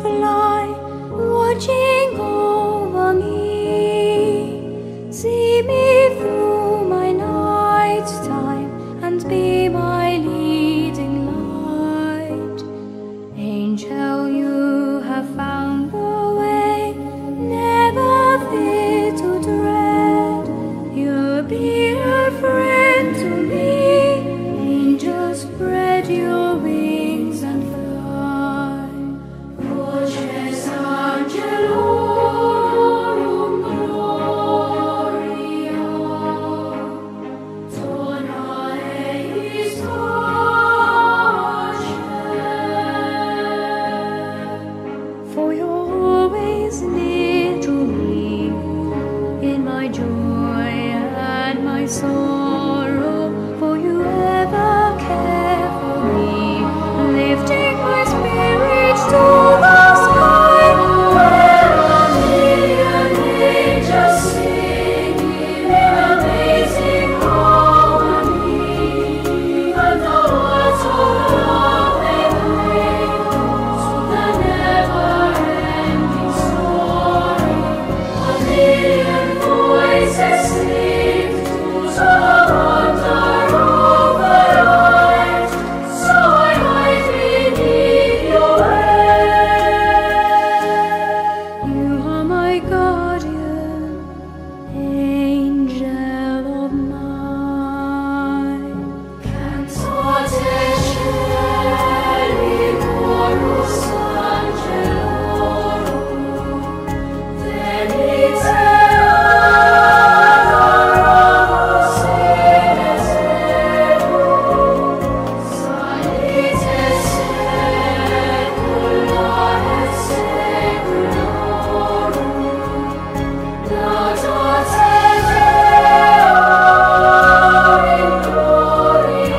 fly, watching over me. See me through my night time and be my leading light. Angel, you have found the way, never fear to dread. You'll be a friend to me. Angels, spread your wings and fly. Voces angelorum gloria, dona eis pace. For you're always near to me, in my joy and my sorrow, for you ever care for me, lifting my spirits to the sky, where a million angels singing in amazing harmony, and the words of love they bring to the never-ending story. A million voices sing to the wonder of the light, so I hide beneath your hand. You are my guardian, angel of mine. Cantate Caeli chorus angelorum, venite adoramus in seculum, salite saecula et saeculorum, laudate Deo in gloria.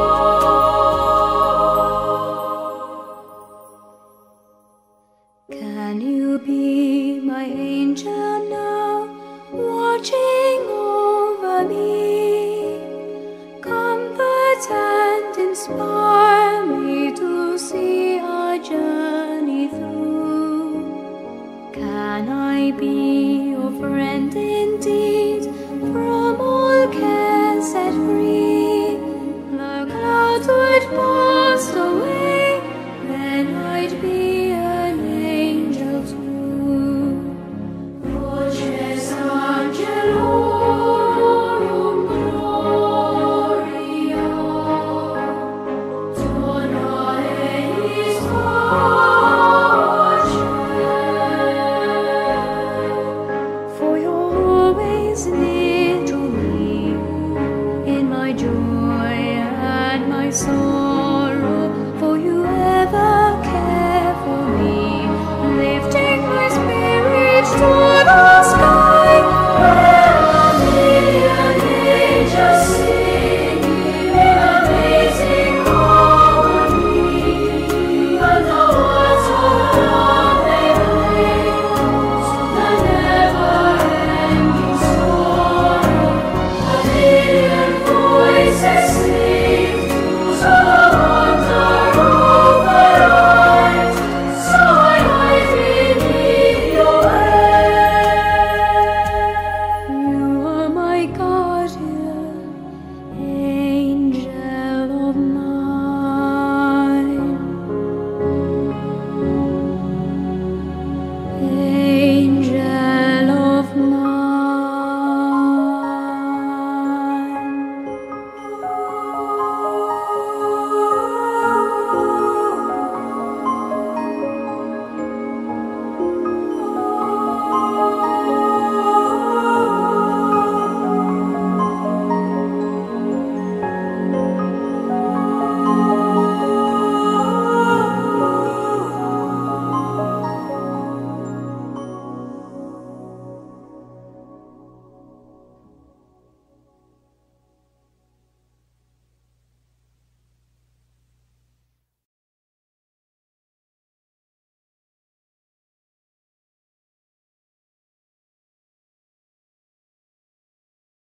Can you be my angel now, watching over me? Comfort and inspire me to see our journey through. Can I be your friend indeed? From